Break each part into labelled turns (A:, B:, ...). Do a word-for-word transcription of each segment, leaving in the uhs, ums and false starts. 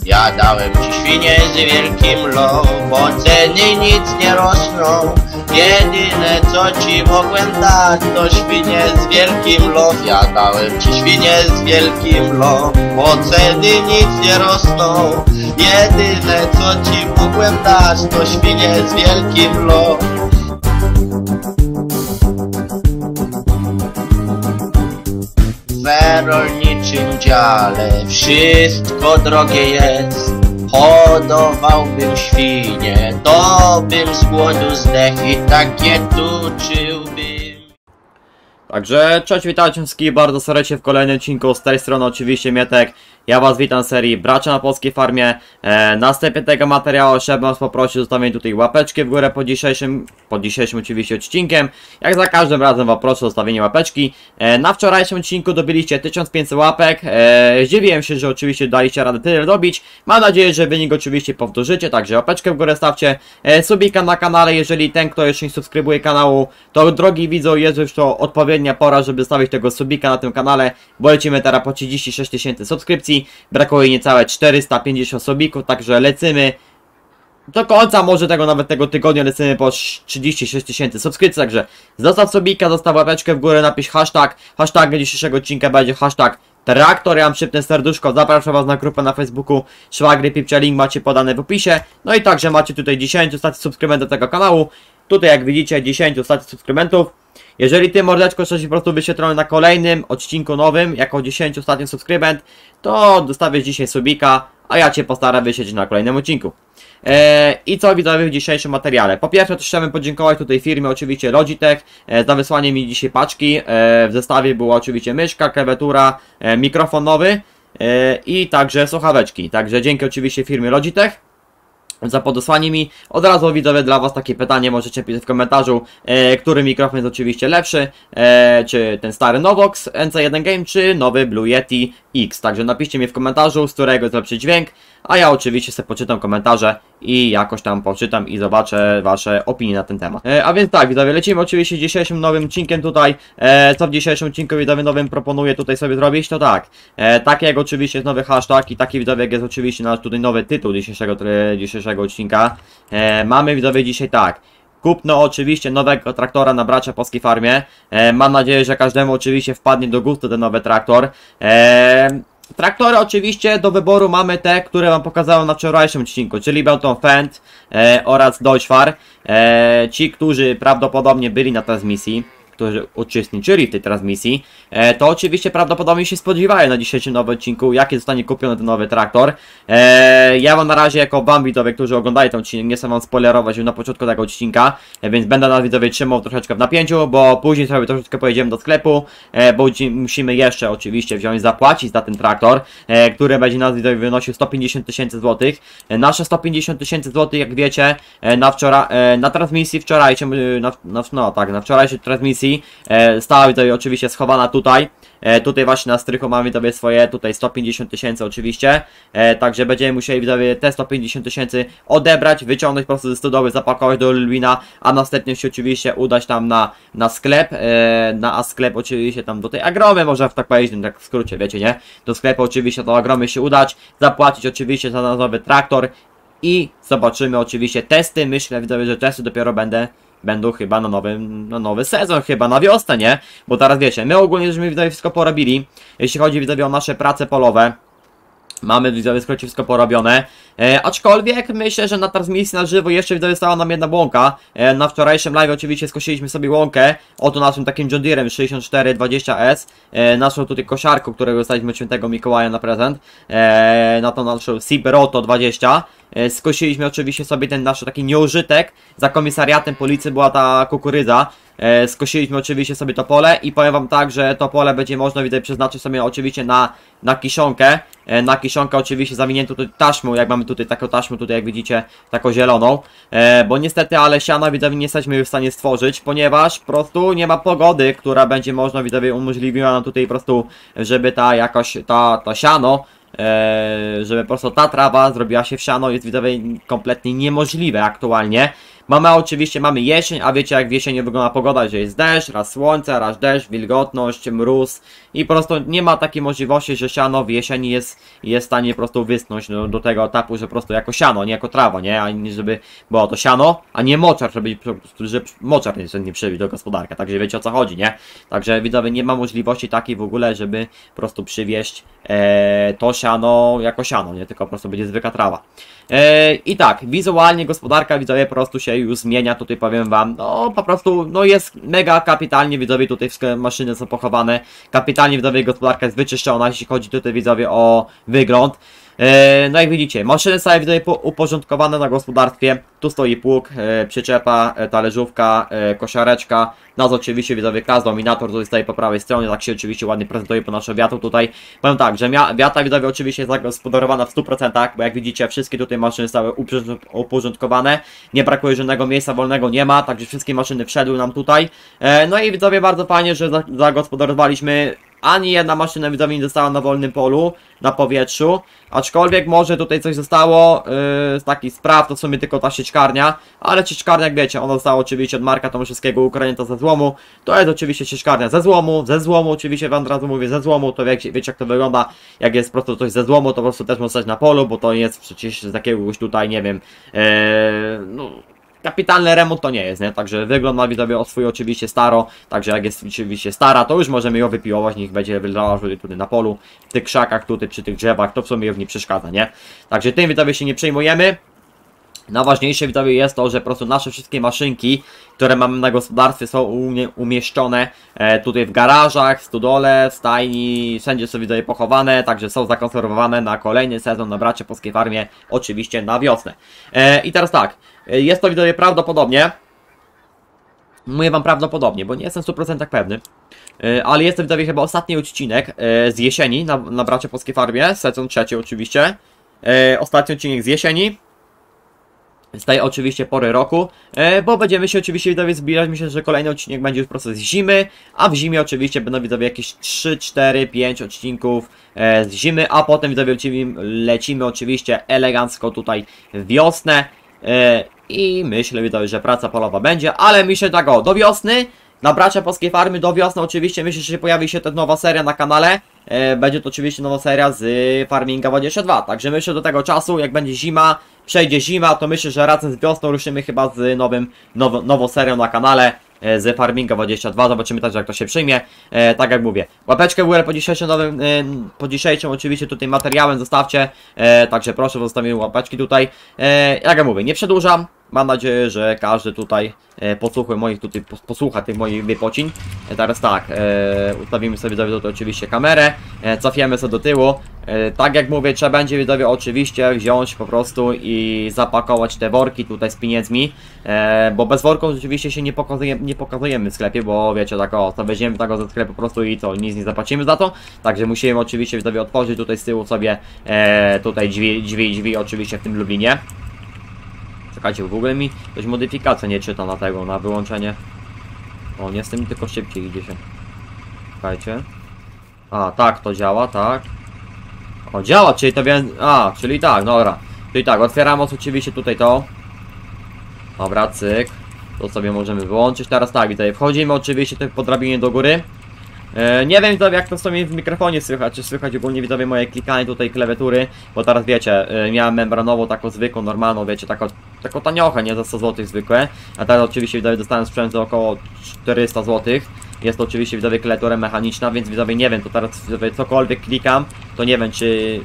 A: Ja dałem ci świnie z wielkim lo, bo ceny nic nie rosną. Jedyne co ci mogłem dać to świnie z wielkim lo. Ja dałem ci świnie z wielkim lo, bo ceny nic nie rosną. Jedyne co ci mogłem dać to świnie z wielkim lo. W rolniczym dziale wszystko drogie jest. Hodowałbym świnie, to bym z głodu zdechł i takie tuczyłbym.
B: Także cześć, witajcie wszystkich bardzo serdecznie w kolejnym odcinku. Z tej strony oczywiście Mietek. Ja was witam w serii Bracia na Polskiej Farmie. E, na wstępie tego materiału chciałbym was poprosić o zostawienie tutaj łapeczki w górę pod dzisiejszym, pod dzisiejszym oczywiście odcinkiem. Jak za każdym razem was proszę o zostawienie łapeczki. E, na wczorajszym odcinku dobiliście tysiąc pięćset łapek. E, zdziwiłem się, że oczywiście daliście radę tyle dobić. Mam nadzieję, że wynik oczywiście powtórzycie, także łapeczkę w górę stawcie. E, subika na kanale, jeżeli ten kto jeszcze nie subskrybuje kanału, to drogi widzą, jest już to odpowiednia pora, żeby stawić tego subika na tym kanale, bo lecimy teraz po trzydzieści sześć tysięcy subskrypcji. Brakuje niecałe czterysta pięćdziesiąt subików, także lecimy do końca, może tego nawet tego tygodnia lecimy po trzydzieści sześć tysięcy subskrypcji, także zostaw subika, zostaw łapeczkę w górę, napisz hashtag, hashtag dzisiejszego odcinka będzie hashtag traktor, ja mam szybne serduszko, zapraszam was na grupę na Facebooku Szwagry Pipcia, link macie podany w opisie, no i także macie tutaj dziesięć ostatnich subskrybentów tego kanału, tutaj jak widzicie dziesięć ostatnich subskrybentów. Jeżeli ty, mordeczko, chcesz po prostu wyświetlony na kolejnym odcinku nowym, jako dziesięć ostatni subskrybent, to dostawisz dzisiaj subika, a ja cię postaram wyświetlić na kolejnym odcinku. Eee, I co widzowie w dzisiejszym materiale? Po pierwsze to chciałbym podziękować tutaj firmie oczywiście Logitech e, za wysłanie mi dzisiaj paczki. E, w zestawie była oczywiście myszka, klawiatura, e, mikrofon nowy e, i także słuchaweczki. Także dzięki oczywiście firmie Logitech za podesłanie mi. Od razu widzowie dla was takie pytanie możecie pisać w komentarzu, e, który mikrofon jest oczywiście lepszy, e, czy ten stary Novox N C jeden Game, czy nowy Blue Yeti X. Także napiszcie mi w komentarzu, z którego jest lepszy dźwięk, a ja oczywiście sobie poczytam komentarze i jakoś tam poczytam i zobaczę wasze opinie na ten temat. E, a więc tak widzowie, lecimy oczywiście dzisiejszym nowym odcinkiem tutaj. E, co w dzisiejszym odcinku widzowie nowym proponuję tutaj sobie zrobić, to tak. E, tak jak oczywiście jest nowy hashtag i taki widzowie jak jest oczywiście nasz tutaj nowy tytuł dzisiejszego, dzisiejszego odcinka. E, mamy widzowie dzisiaj tak. Kupno oczywiście nowego traktora na Bracia Polskiej Farmie. E, mam nadzieję, że każdemu oczywiście wpadnie do gustu ten nowy traktor. E, Traktory oczywiście do wyboru mamy te, które wam pokazałem na wczorajszym odcinku, czyli będą Fendt e, oraz Deutschfar. E, ci, którzy prawdopodobnie byli na transmisji, którzy uczestniczyli w tej transmisji, e, to oczywiście prawdopodobnie się spodziewają na dzisiejszym nowym odcinku, jaki zostanie kupiony ten nowy traktor. E, ja wam na razie jako wam widzowie, którzy oglądają ten odcinek, nie chcę wam spoilerować już na początku tego odcinka, e, więc będę nas widzowie trzymał troszeczkę w napięciu, bo później sobie troszeczkę pojedziemy do sklepu, e, bo musimy jeszcze oczywiście wziąć, zapłacić za ten traktor, e, który będzie nas widzowie wynosił sto pięćdziesiąt tysięcy złotych. E, nasze sto pięćdziesiąt tysięcy złotych, jak wiecie, e, na, wczora e, na transmisji wczorajszej, na, na, no tak, na wczorajszej transmisji E, stała tutaj oczywiście schowana tutaj. E, tutaj właśnie na strychu mamy sobie swoje tutaj sto pięćdziesiąt tysięcy oczywiście. E, także będziemy musieli widzowie te sto pięćdziesiąt tysięcy odebrać, wyciągnąć po prostu ze stodoły, zapakować do Lublina, a następnie się oczywiście udać tam na, na sklep. E, na sklep oczywiście tam do tej Agromy, może w tak powiedzieć, tak w skrócie, wiecie, nie? Do sklepu oczywiście do Agromy się udać, zapłacić oczywiście za nowy traktor i zobaczymy oczywiście testy. Myślę widzowie, że testy dopiero będę Będą chyba na nowy, na nowy sezon, chyba na wiosnę, nie? Bo teraz wiecie, my ogólnie żeśmy widzowie wszystko porobili, jeśli chodzi widzowie o nasze prace polowe. Mamy widzowie skrócie wszystko porobione, e, aczkolwiek myślę, że na transmisji na żywo jeszcze widzowie stała nam jedna łąka. E, na wczorajszym live oczywiście skosiliśmy sobie łąkę, oto naszym takim John Deerem sześćdziesiąt cztery dwadzieścia S, e, naszą tutaj kosiarką, którego dostaliśmy od świętego Mikołaja na prezent, e, na to naszą Sibroto dwadzieścia. E, skosiliśmy oczywiście sobie ten nasz taki nieużytek, za komisariatem policji była ta kukurydza. E, skosiliśmy oczywiście sobie to pole i powiem wam tak, że to pole będzie można widać przeznaczyć sobie oczywiście na, na kiszonkę. E, na kiszonkę oczywiście zawiniętą tutaj taśmą, jak mamy tutaj taką taśmę, tutaj jak widzicie, taką zieloną. E, bo niestety, ale siana widzowie nie jesteśmy już w stanie stworzyć, ponieważ po prostu nie ma pogody, która będzie można widzowie umożliwiła nam tutaj po prostu, żeby ta jakoś, ta, ta siano e, żeby po prostu ta trawa zrobiła się w siano, jest widzowie kompletnie niemożliwe aktualnie. Mamy oczywiście, mamy jesień, a wiecie jak w jesieni wygląda pogoda, że jest deszcz, raz słońce, raz deszcz, wilgotność, mróz i po prostu nie ma takiej możliwości, że siano w jesieni jest, jest w stanie po prostu wysnąć do, do tego etapu, że po prostu jako siano, nie jako trawa, nie, ani żeby było to siano, a nie moczar, żeby, żeby moczar nie, nie przywieźć do gospodarki, także wiecie o co chodzi, nie, także widzowie nie ma możliwości takiej w ogóle, żeby po prostu przywieźć e, to siano jako siano, nie, tylko po prostu będzie zwykła trawa. E, I tak, wizualnie gospodarka widzowie po prostu się już zmienia, tutaj powiem wam, no po prostu, no jest mega kapitalnie, widzowie tutaj wszystkie maszyny są pochowane, kapitalnie widzowie gospodarka jest wyczyszczona, jeśli chodzi tutaj widzowie o wygląd. E, no jak widzicie, maszyny są widzowie uporządkowane na gospodarstwie, tu stoi pług, e, przyczepa, e, talerzówka, e, kosiareczka, nas oczywiście widzowie klas, dominator tutaj stoi po prawej stronie, tak się oczywiście ładnie prezentuje po naszym wiatru tutaj. Powiem tak, że wiata widzowie oczywiście jest zagospodarowana w stu procentach, bo jak widzicie wszystkie tutaj maszyny zostały uporządkowane, nie brakuje żadnego miejsca wolnego, nie ma, także wszystkie maszyny wszedły nam tutaj. E, no i widzowie bardzo fajnie, że zagospodarowaliśmy. Ani jedna maszyna widzowie nie została na wolnym polu, na powietrzu, aczkolwiek może tutaj coś zostało yy, z takich spraw, to w sumie tylko ta sieczkarnia, ale sieczkarnia jak wiecie, ona została oczywiście od Marka Tomaszewskiego ukradnięta ze złomu, to jest oczywiście sieczkarnia ze złomu, ze złomu oczywiście wam od razu mówię ze złomu, to wiecie, wiecie jak to wygląda, jak jest po prostu coś ze złomu, to po prostu też można stać na polu, bo to jest przecież z jakiegoś tutaj, nie wiem, yy, no... kapitalny remont to nie jest, nie? Także wygląd ma widzowie o swój oczywiście staro, także jak jest oczywiście stara, to już możemy ją wypiłować, niech będzie wyleżała tutaj na polu, w tych krzakach tutaj, przy tych drzewach, to w sumie już nie przeszkadza, nie? Także tym widzowie się nie przejmujemy. Najważniejsze widzowie jest to, że po prostu nasze wszystkie maszynki, które mamy na gospodarstwie są umieszczone e, tutaj w garażach, w stodole, w stajni, wszędzie są widzowie pochowane, także są zakonserwowane na kolejny sezon na Bracie Polskiej Farmie, oczywiście na wiosnę. E, I teraz tak, jest to widzowie prawdopodobnie, mówię wam prawdopodobnie, bo nie jestem w stu procentach pewny, e, ale jest to widzowie chyba ostatni odcinek e, z jesieni na, na Bracie Polskiej Farmie, sezon trzeci oczywiście, e, ostatni odcinek z jesieni. Z tej oczywiście pory roku, e, bo będziemy się oczywiście widzowie zbierać, myślę, że kolejny odcinek będzie już proces zimy, a w zimie oczywiście będą widzowie jakieś trzy, cztery, pięć odcinków e, z zimy, a potem widzowie lecimy, lecimy oczywiście elegancko tutaj w wiosnę e, i myślę widzowie, że praca polowa będzie, ale myślę tak o, do wiosny, na Bracia Polskiej Farmy do wiosny oczywiście myślę, że pojawi się też nowa seria na kanale. E, będzie to oczywiście nowa seria z Farminga dwadzieścia dwa. Także myślę, że do tego czasu, jak będzie zima, przejdzie zima, to myślę, że razem z wiosną ruszymy chyba z nowym, now, nową serią na kanale e, z Farminga dwadzieścia dwa. Zobaczymy także jak to się przyjmie. E, tak jak mówię, łapeczkę w górę po dzisiejszym nowym, e, po dzisiejszym oczywiście tutaj materiałem zostawcie. E, także proszę, zostawimy łapeczki tutaj. E, jak ja mówię, nie przedłużam. Mam nadzieję, że każdy tutaj e, posłucha moich tutaj posłucha tych moich wypocin. E, teraz tak, e, ustawimy sobie widzowie oczywiście kamerę, e, cofiemy sobie do tyłu. E, tak jak mówię, trzeba będzie widzowie oczywiście wziąć po prostu i zapakować te worki tutaj z pieniędzmi, e, bo bez worków oczywiście się nie pokazujemy, nie pokazujemy w sklepie, bo wiecie, tak o, to weźmiemy tego ze sklepu po prostu i to nic nie zapłacimy za to. Także musimy oczywiście widzowie otworzyć tutaj z tyłu sobie e, tutaj drzwi, drzwi, drzwi oczywiście w tym Lublinie. Czekajcie, w ogóle mi coś modyfikacja nie czyta na tego, na wyłączenie. O, nie z tym, tylko szybciej idzie się. Czekajcie. A, tak, to działa, tak. O, działa, czyli to wiem... A, czyli tak, dobra. Czyli tak, otwieramy oczywiście tutaj to. Dobra, cyk. To sobie możemy wyłączyć. Teraz tak, tutaj wchodzimy oczywiście tutaj po drabinie do góry. E, nie wiem widzowie, jak to sobie w mikrofonie słychać, czy słychać ogólnie widzowie moje klikanie tutaj klawiatury, bo teraz wiecie, e, miałem membranową taką zwykłą, normalną, wiecie, taką, taką taniochę, nie za sto złotych zwykłe, a teraz oczywiście widzowie dostałem sprzęt za około czterysta złotych. Jest to oczywiście widzowie klawiatura mechaniczna, więc widzowie nie wiem, to teraz widzowie cokolwiek klikam, to nie wiem czy...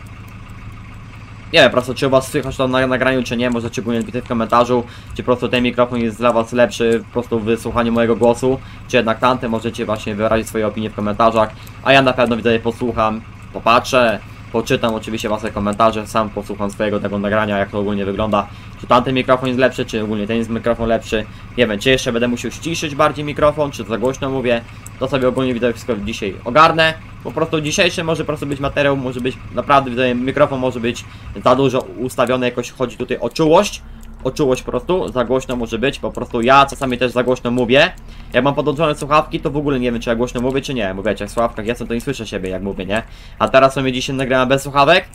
B: Nie wiem, po prostu czy u was słychać to na nagraniu, czy nie, możecie ogólnie napisać w komentarzu, czy po prostu ten mikrofon jest dla was lepszy po prostu w wysłuchaniu mojego głosu, czy jednak tamten, możecie właśnie wyrazić swoje opinie w komentarzach, a ja na pewno widzowie posłucham, popatrzę, poczytam oczywiście wasze komentarze, sam posłucham swojego tego nagrania, jak to ogólnie wygląda, czy tamten mikrofon jest lepszy, czy ogólnie ten jest mikrofon lepszy, nie wiem, czy jeszcze będę musiał ściszyć bardziej mikrofon, czy za głośno mówię, to sobie ogólnie widzowie wszystko dzisiaj ogarnę. Po prostu dzisiejszy może po prostu być materiał, może być naprawdę, widzowie, mikrofon może być za dużo ustawiony, jakoś chodzi tutaj o czułość, o czułość po prostu, za głośno może być, po prostu ja czasami też za głośno mówię. Jak mam podłączone słuchawki, to w ogóle nie wiem, czy ja głośno mówię, czy nie, bo wiecie, jak w słuchawkach jestem, to nie słyszę siebie, jak mówię, nie? A teraz sobie dzisiaj nagrałem bez słuchawek.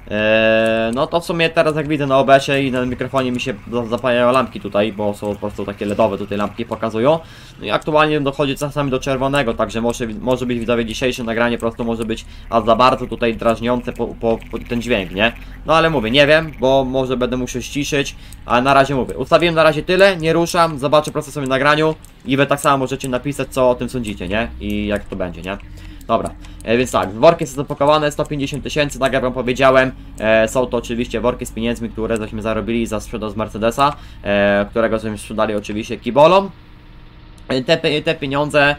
B: Eee, no to w sumie teraz jak widzę na O B S-ie i na mikrofonie mi się zapalają lampki tutaj, bo są po prostu takie ledowe tutaj lampki pokazują. No i aktualnie dochodzi czasami do czerwonego, także może, może być widzowie dzisiejsze nagranie po prostu może być a za bardzo tutaj drażniące po, po, po ten dźwięk, nie? No ale mówię, nie wiem, bo może będę musiał ściszyć, ale na razie mówię. Ustawiłem na razie tyle, nie ruszam, zobaczę po prostu sobie w nagraniu i wy tak samo możecie napisać, co o tym sądzicie, nie? I jak to będzie, nie? Dobra, e, więc tak, worki są zapakowane, sto pięćdziesiąt tysięcy, tak jak wam powiedziałem. e, Są to oczywiście worki z pieniędzmi, które żeśmy zarobili za sprzedaż z Mercedesa, e, którego żeśmy sprzedali oczywiście kibolom. e, te, te pieniądze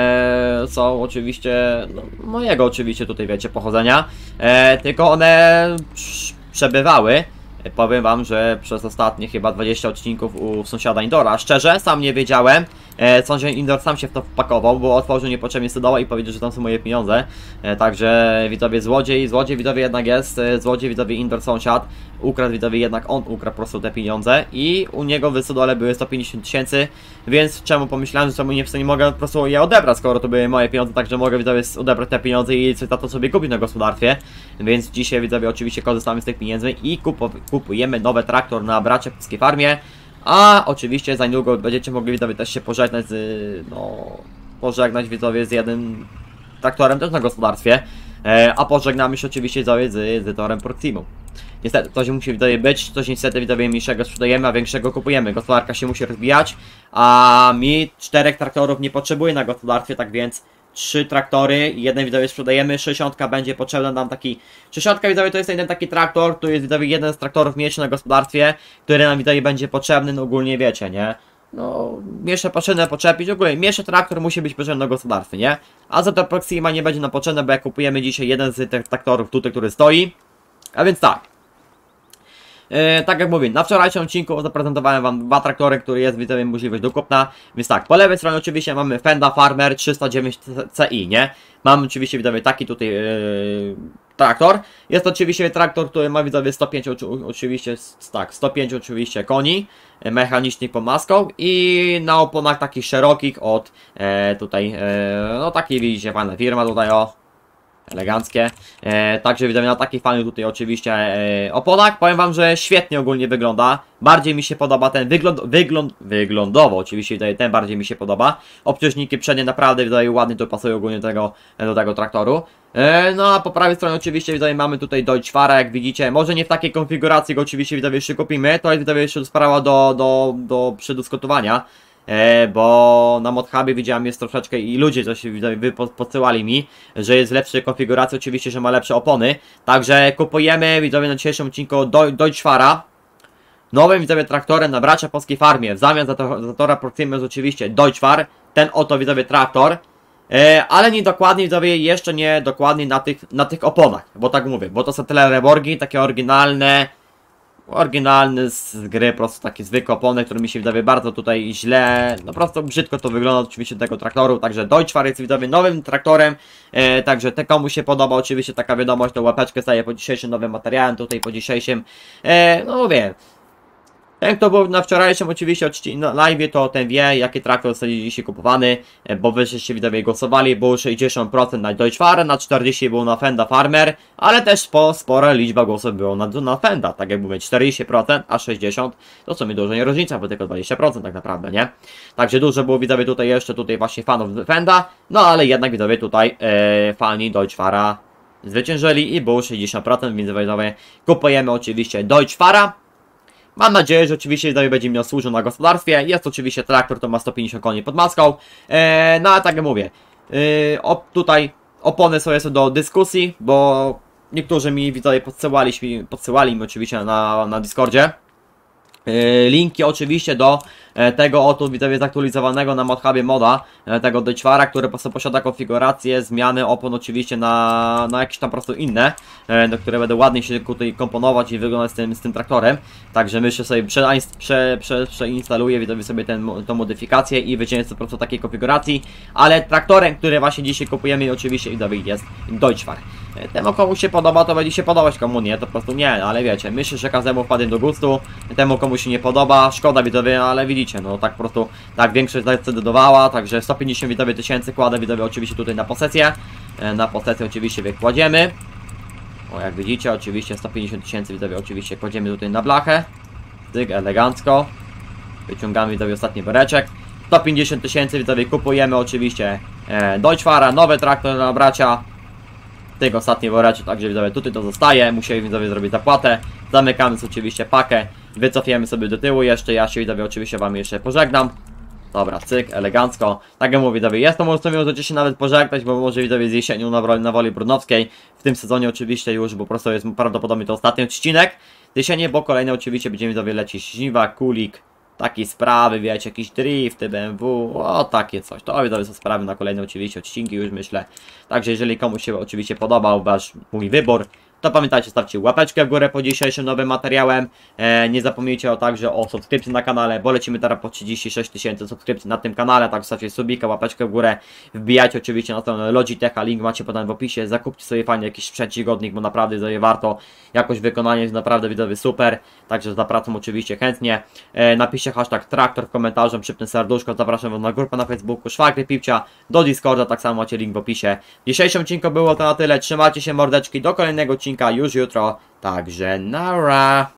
B: e, są oczywiście, no, mojego oczywiście tutaj wiecie pochodzenia, e, tylko one przebywały. Powiem wam, że przez ostatnie chyba dwadzieścia odcinków u sąsiada Indora, szczerze, sam nie wiedziałem. E, sąsiad Indor sam się w to wpakował, bo otworzył niepotrzebnie stodoła i powiedział, że tam są moje pieniądze. E, także widzowie złodziej, złodziej widzowie jednak jest, e, złodziej widzowie Indor sąsiad. Ukradł widzowie jednak on ukradł po prostu te pieniądze i u niego w stodole były sto pięćdziesiąt tysięcy, więc czemu pomyślałem, że czemu nie, nie mogę po prostu je odebrać, skoro to były moje pieniądze, także mogę widzowie odebrać te pieniądze i coś za to sobie kupić na gospodarstwie. Więc dzisiaj widzowie oczywiście korzystamy z tych pieniędzy i kupujemy nowy traktor na Bracie Polskiej Farmie. A oczywiście za niedługo będziecie mogli widzowie też się pożegnać z, no, pożegnać widzowie z jednym traktorem też na gospodarstwie. E, a pożegnamy się oczywiście widzowie z, z torem Proximo. Niestety, coś musi widzowie być, coś niestety widzowie mniejszego sprzedajemy, a większego kupujemy. Gospodarka się musi rozbijać, a mi czterech traktorów nie potrzebuje na gospodarstwie, tak więc trzy traktory, jeden widzowie sprzedajemy, sześćdziesiątka będzie potrzebna nam taki... sześćdziesiątka widzowie to jest jeden taki traktor, tu jest widzowie jeden z traktorów mniejszy na gospodarstwie, który nam widzowie będzie potrzebny, no ogólnie wiecie, nie? No, mniejsze potrzebne poczepić, ogólnie mniejszy traktor musi być potrzebny na gospodarstwie, nie? A za to Proxima nie będzie nam potrzebne, bo jak kupujemy dzisiaj jeden z tych traktorów tutaj, który stoi. A więc tak. Yy, tak jak mówię, na wczorajszym odcinku zaprezentowałem wam dwa traktory, które jest widzowie możliwość do kupna. Więc tak, po lewej stronie oczywiście mamy Fenda Farmer trzysta dziewięć C I, nie? Mamy oczywiście widzowie taki tutaj yy, traktor. Jest to oczywiście traktor, który ma widzowie sto pięć oczywiście, tak, sto pięć oczywiście koni mechanicznych pod maską i na oponach takich szerokich od e, tutaj, e, no takiej widzicie fajna firma tutaj, o. Eleganckie, e, także widzowie na takich fajnych tutaj oczywiście e, oponach. Powiem wam, że świetnie ogólnie wygląda. Bardziej mi się podoba ten wygląd, wygląd wyglądowo oczywiście tutaj ten bardziej mi się podoba. Obciążniki przednie naprawdę widzowie ładnie to pasują ogólnie do tego, do tego traktoru. e, No a po prawej stronie oczywiście widzowie mamy tutaj Deutschfahrer, jak widzicie. Może nie w takiej konfiguracji go oczywiście widzowie jeszcze kupimy. To jest widzowie jeszcze sprawa do, do, do przedyskutowania. E, bo na ModHubie widziałem jest troszeczkę i ludzie coś wy podsyłali mi, że jest lepszej konfiguracji, oczywiście, że ma lepsze opony. Także kupujemy widzowie na dzisiejszym odcinku Deutschfahra nowym widzowie traktorem na Bracia Polskiej Farmie. W zamian za, to, za tora Proxima jest oczywiście Deutschfahr, ten oto widzowie traktor. E, ale nie dokładnie widzowie, jeszcze nie dokładnie na tych, na tych oponach, bo tak mówię, bo to są tyle reborgi, takie oryginalne. Oryginalny z gry, po prostu takie zwykłe opony, które mi się wydaje bardzo tutaj źle, no po prostu brzydko to wygląda oczywiście tego traktoru, także Deutschfahr jest widzowie nowym traktorem, e, także te komu się podoba oczywiście taka wiadomość, to łapeczkę staje po dzisiejszym nowym materiałem, tutaj po dzisiejszym, e, no mówię. Ten kto był na wczorajszym oczywiście na live, to ten wie jaki traktor został dzisiaj kupowany, bo wy żeście widzowie głosowali, było sześćdziesiąt procent na Deutschfahrer, na czterdzieści procent było na Fenda Farmer, ale też po spora liczba głosów było na, na Fenda, tak jak mówię, czterdzieści procent, a sześćdziesiąt procent to w sumie dużo nie różnica, bo tylko dwadzieścia procent tak naprawdę, nie? Także dużo było widzowie tutaj jeszcze tutaj właśnie fanów Fenda, no ale jednak widzowie tutaj e, fani Deutschfahra zwyciężyli i było sześćdziesiąt procent, więc widzowie kupujemy oczywiście Deutschfahra. Mam nadzieję, że oczywiście będzie miał służył na gospodarstwie. Jest oczywiście traktor, to ma sto pięćdziesiąt koni pod maską. Eee, no a tak jak mówię, eee, op, tutaj opony są jeszcze do dyskusji, bo niektórzy mi widzowie podsyłali, podsyłali mi oczywiście na, na Discordzie. Linki oczywiście do tego oto widzowie zaktualizowanego na ModHubie moda, tego Deutschfahra, który po prostu posiada konfigurację, zmiany opon oczywiście na, na jakieś tam po prostu inne, do które będą ładnie się tutaj komponować i wyglądać z tym, z tym traktorem. Także myślę sobie przeinstaluję prze, prze, prze widzowie sobie ten, tą modyfikację i wyciągnę po prostu takiej konfiguracji, ale traktorem, który właśnie dzisiaj kupujemy oczywiście widzowie jest Deutschfahrer. Temu komuś się podoba, to będzie się podobać, komu nie, to po prostu nie, no, ale wiecie, myślę, że każdemu wpadnie do gustu, temu komu się nie podoba, szkoda widzowie, ale widzicie, no tak po prostu, tak większość zdecydowała, także sto pięćdziesiąt widzowie tysięcy kładę widzowie oczywiście tutaj na posesję, na posesję oczywiście kładziemy, o jak widzicie, oczywiście sto pięćdziesiąt tysięcy widzowie oczywiście kładziemy tutaj na blachę, tyk, elegancko, wyciągamy widzowie ostatni woreczek, sto pięćdziesiąt tysięcy widzowie kupujemy oczywiście e, Deutschfahrer, nowy traktor na bracia, tego ostatni woreczek, także widzowie tutaj to zostaje, musieli widzowie zrobić zapłatę, zamykamy sobie oczywiście pakę, wycofiemy sobie do tyłu jeszcze, ja się widzowie oczywiście wam jeszcze pożegnam. Dobra, cyk, elegancko. Tak jak mówię, widzowie, jest to może możecie się nawet pożegnać, bo może widzowie z jesienią na woli, na woli brudnowskiej. W tym sezonie oczywiście już, bo po prostu jest prawdopodobnie to ostatni odcinek z jesieni, bo kolejny oczywiście będziemy widzowie lecieć żniwa, kulik, takie sprawy, wiecie, jakieś drifty, B M W, o takie coś. To widzowie są sprawy na kolejne oczywiście odcinki już myślę. Także jeżeli komuś się oczywiście podobał wasz mój wybór, to pamiętajcie, stawcie łapeczkę w górę po dzisiejszym nowym materiałem. E, nie zapomnijcie o także o subskrypcji na kanale, bo lecimy teraz po trzydzieści sześć tysięcy subskrypcji na tym kanale, tak stawcie subika, łapeczkę w górę. Wbijajcie oczywiście na stronę Logitecha, link macie podany w opisie. Zakupcie sobie fajnie jakiś sprzęt godnik, bo naprawdę sobie warto. Jakość wykonania jest naprawdę widzowie super, także zapraszam oczywiście chętnie. E, napiszcie hashtag traktor w komentarzu, przypnę serduszko, zapraszam was na grupę na Facebooku, Szwagry Pipcia, do Discorda, tak samo macie link w opisie. W dzisiejszym odcinku było to na tyle, trzymajcie się mordeczki, do kolejnego odcinka już jutro, także nara!